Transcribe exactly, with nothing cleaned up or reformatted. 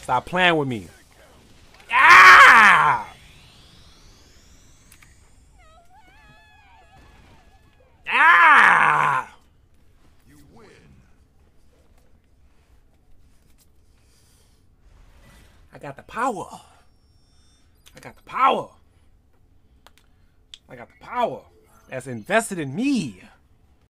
Stop playing with me. Ah! Ah! You win. I got the power. I got the power. I got the power that's invested in me.